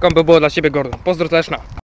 by było dla Ciebie, Gordon. Pozdro też na.